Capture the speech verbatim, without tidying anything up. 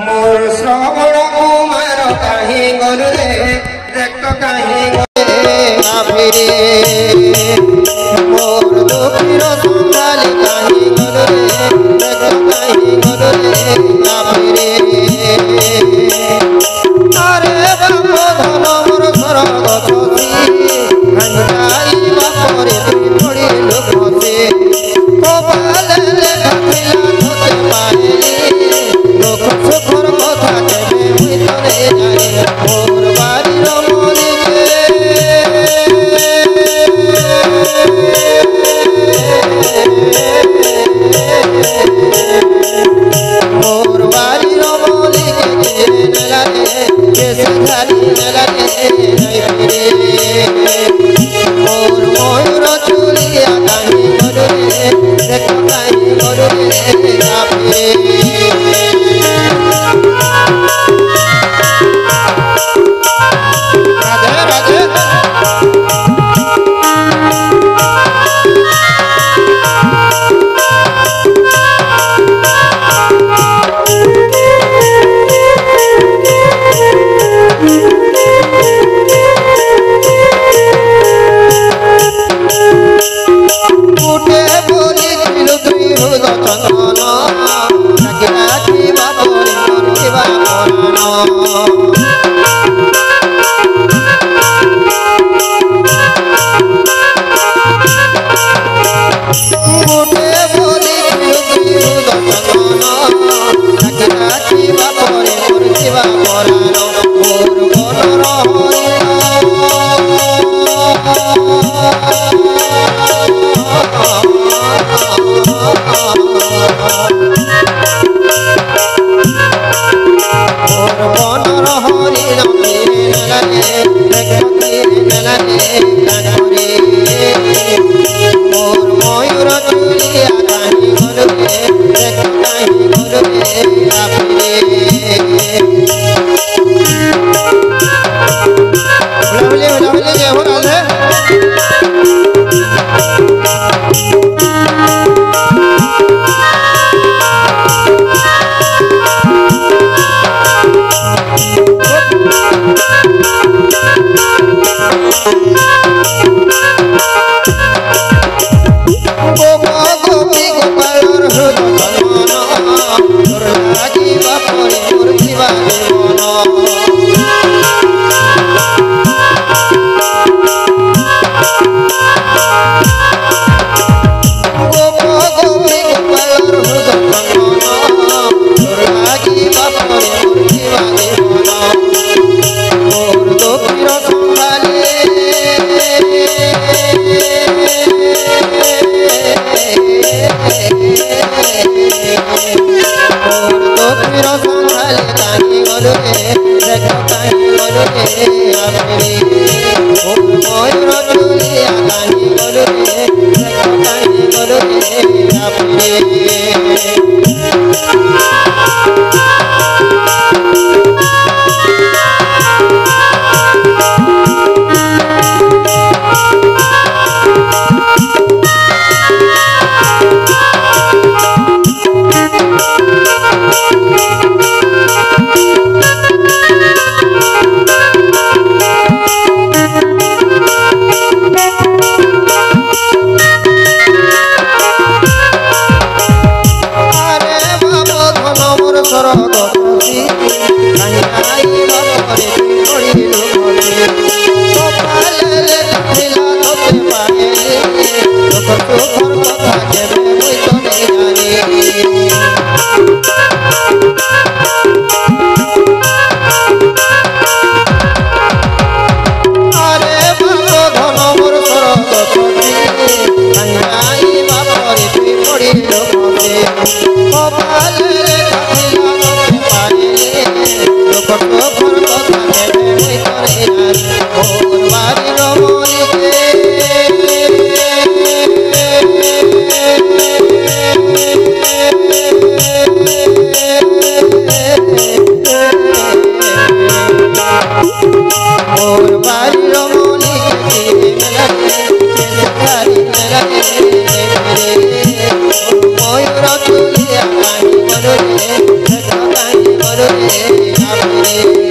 मोर श्रवण कुमार कहीं गलु रे देख कहीं गले मोर दुखीर संभाली कहीं गलु रे देख कहीं गलु रे अरे बाप धन मोर घर गछी भांगी जाइबा परे पड़ी लोकसे कपाले लेखा थिला तोते पाइली लोक सुखर कथा केबे मुई तोरे जाने मोर बारीर मलिके मोर बारीर मलिके के नेला रे केसे घाली नेला रे नहीं फिरे मोर मयूर चुलिया काहीं गलु रे देख काहीं गलु रे ना फिरे राधे राधे उठे बोली दिलु दुई हुद चंदन राखी राखी बापरी मरिबा मरण उठे बोली दिलु दुई हुद चंदन राखी राखी बापरी मरिबा मरण मोर मनर हरिण मोर मयूर चुलिया काहीं गलु रे देख काहीं गलु रे आपरे बुलावले बुलावले जय हो राधे गोपी गोपाल हृद चंदन तोर लागी बापरे मोर जीवानी मन गोप गोपी गोपाल हृद चंदन तोर लागी बापरे मोर जीवानी मन मोर दुखीर संभाली मोर दुखीर संभाली काहीं गलु रे देख काहीं गलु रे आपरे मोर मयूर चुलिया काहीं गलु रे देख काहीं गलु रे आपरे मयूर चुलिया काहीं गलु रे देख काहीं गलु রে আপনি